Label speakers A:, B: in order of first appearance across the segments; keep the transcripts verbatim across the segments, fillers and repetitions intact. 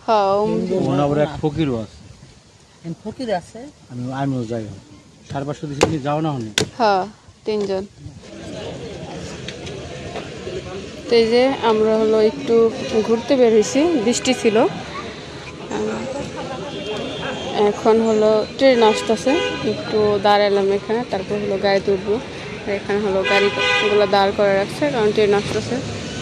A: হ্যাঁ
B: ওনার এক ফকিরও আছে।
C: ফকির আছে
B: আমি আমিও যাই সাড়ে পাঁচশো দিচ্ছি যাও না হলে
A: হ্যাঁ তিনজন। তো এই যে আমরা হলো একটু ঘুরতে বের হয়েছি, বৃষ্টি ছিল, এখন হলো ট্রেন আসতেছে, একটু দাঁড়ালাম এখানে, তারপর হলো গাড়িতে উঠবো। এখানে হলো গাড়িগুলো দাঁড় করে রাখছে কারণ ট্রেন আসতেছে।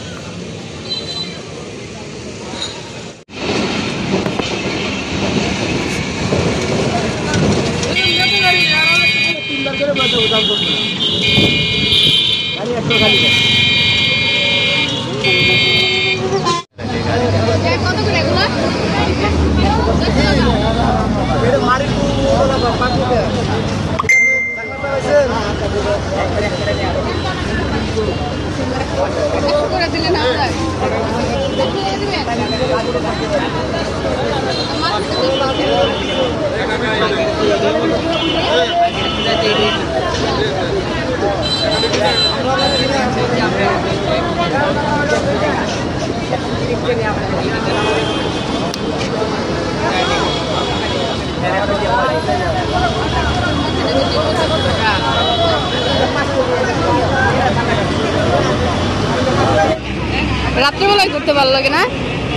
A: রাত্রেবেলায় করতে ভালো লাগে না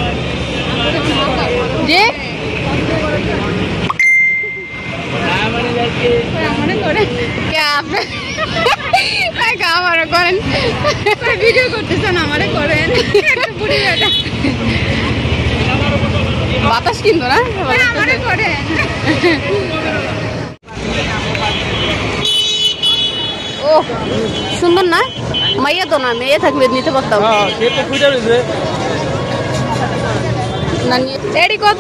A: যে করেন ভিডিও করতেছেন আমারে করেন বাতাস কিন্তু না আমারে করেন। ও সুন্দর না, মাইয়া তো না, মেয়ে থাকলে নিতে পারতাম এডি কত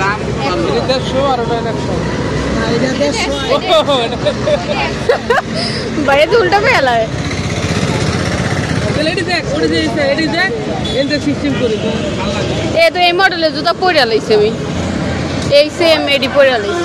A: ভাই তো উল্টা পেলা এ তো এই মডেলের জুতা পরে লাইছি আমি, এই সেম এডি পরে লাইছি।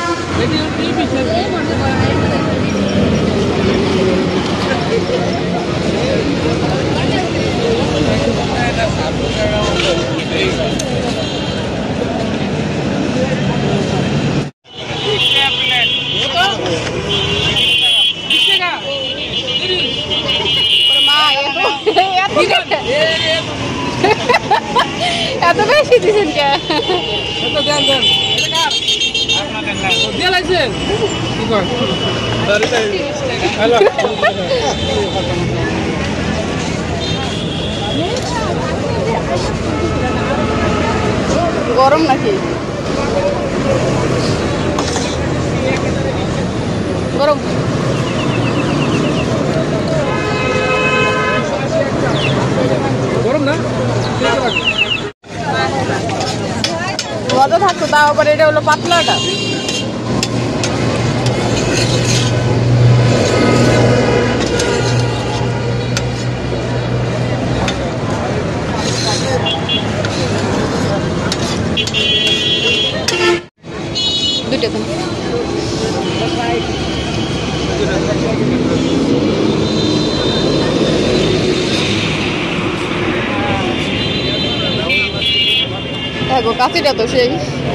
A: এত বেশি দিচ্ছেন কে? গরম নাকি? গরম গরম না মজা থাকতো, তাও আবার এটা হলো পাতলাটা। দুইটা কোন দেখো কাঁচিটা তো সেই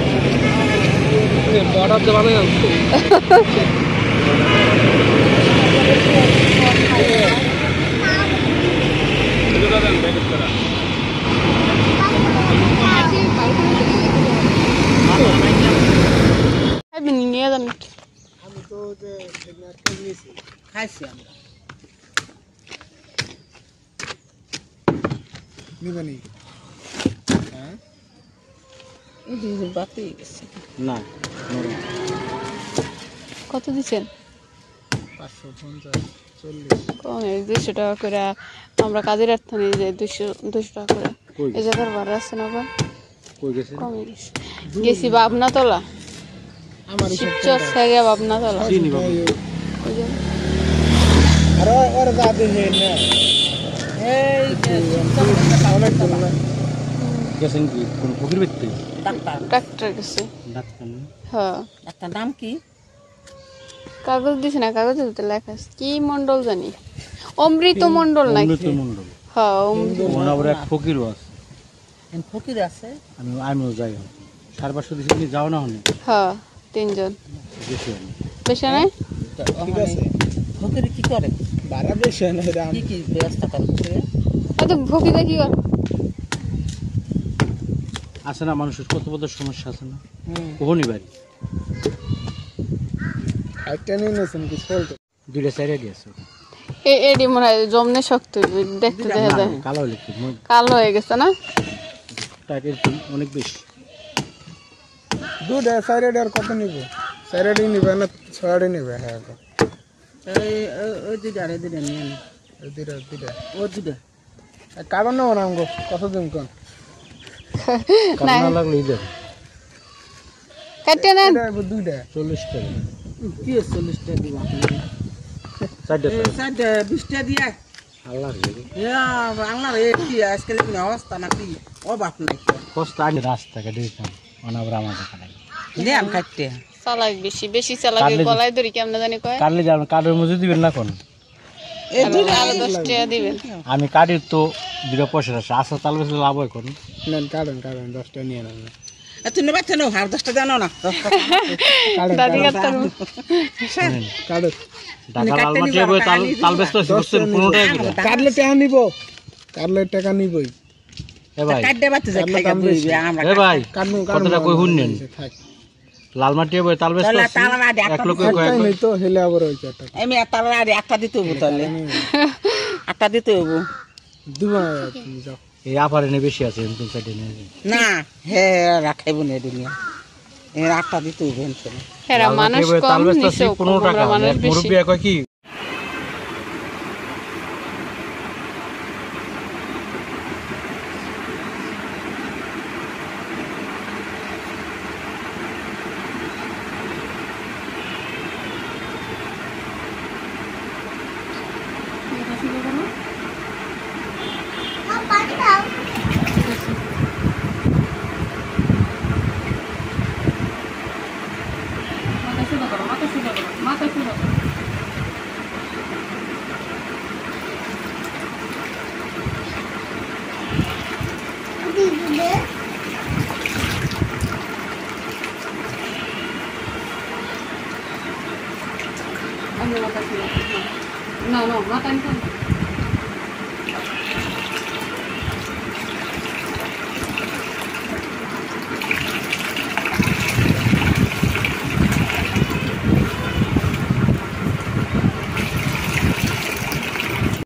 A: নিয়ে যান। আমি তো খাইছি আমরা নিবানি হ্যাঁ না কত দিচ্ছেন? পাঁচশো পঞ্চাশ চল্লিশ কমে দুইশো টাকা করে আমরা কাজের রাখতে নিয়ে যাই, দুইশো দুইশো টাকা করে। এই জায়গার ভাড়া আছে না আবার কমে গেছে। গেছি ভাবনা তোলা শিবচর থেকে ভাবনা তোলা ডাক্তার গেছে। হ্যাঁ ডাক্তার নাম কি? কাগজ দিছে না, কাগজে তো লেখা আছে কি মন্ডল জানি, অমৃত মন্ডল নাকি? হ্যাঁ অমৃত।
B: ওনার এক ফকিরও আছে।
C: এন ফকির আছে
B: আমি আমিও যাই হয়তো সাড়ে পাঁচশো দিছি তুমি যাও না হলে
A: হ্যাঁ তিনজন
B: বেশি হয় না।
A: বেশি নাই
C: ঠিক আছে ফকির কি করে
B: ভাড়া বেশি হয় না এটা
C: কি কি ব্যবস্থা করছে
A: হয়তো ভকিতে কি করে
B: আছে না মানুষের কত কত সমস্যা আছে না
C: হুম
B: কখনই বাড়ি
D: একটা নিয়ে নিয়েছেন কি চলতে
B: দুইটা সাইড আছে
A: এ এডি মনে হয় জমনে শক্ত দেখতে দেখা যায়
B: না, কালো হলে কি
A: কালো হয়ে গেছে না
B: টাইটের অনেক বেশি
D: দুটা সাইড আর কত নিবে সাইডই নিবে না ছয়ডই নিবে হ্যাঁ
C: এই ওই দুইটা আর এই দুইটা নিয়ে নে।
D: ওই দুইটা দুইটা
C: ও দুইটা
D: কারণ নেবো না আমগো কত দিন কোন
A: না
B: কালো না লাগলে ঈদের
A: কাটে নেন
D: এটা এবার দুইটা
B: চল্লিশ টাকা
C: কি চল্লিশটা দিব
B: চারটে
C: সাইড বিশটা দিয়া
B: আল্লাহ
C: বাংলার এ কি আজকাল কি অবস্থা নাকি অবাক নাই
B: কষ্ট আগে রাস্তাঘাটে দিতাম অনাবরা আমাদের কাটাই
C: নেন কাটতে
A: চালাক বেশি বেশি চালাক
B: কাটলে-
A: গলায় ধরি কেমন জানি কয়
B: কাটলে যাবেন কাঠের মধ্যে দিবেন না কোন
C: এই দুইটা
A: আরো দশ টাকা দিবেন
B: আমি কাটির তো দুটো পয়সা আছে আসা তাল বেশি লাভ হয় কোন
D: নেন কারণ কারণ দশটা নিয়ে নেন
C: তুমি বাচ্চা নাও আর দশটা জানো না দশটা
D: কারণ
A: দাদি কাটতাম
D: কারণ
B: ঢাকা লাল মাটি বই তাল তাল বেশি বুঝছেন পনেরো টাকা করে
D: কাটলে টাকা নিব কাটলে টাকা নিবই
B: এ ভাই
C: কাটতে বাচ্চা যাই খাইগা বইবে আমরা
B: এ ভাই
D: কাটমু
B: কতটা কই শুনলেন লাল মাটি বই তাল বেশি
C: তাহলে তালা না
B: এক
C: একটা
B: লোক
D: একটাই নেই তো হেলে আবার হয়েছে একটা
C: আমি তালা আর একটা দিতে হবো তাহলে একটা দিতে হবো
D: দিব না তুমি যাও
B: এই আপারে নে বেশি আছে এমন সাইডে নিয়ে
C: না হে রাখাইব না দুনিয়া এর একটা দিতে হবো এনসেন
A: হেরা মানুষ কম নিছে
B: পনেরো টাকা
A: মানুষ বেশি
B: মুরব্বী কয় কি
A: No, no, mata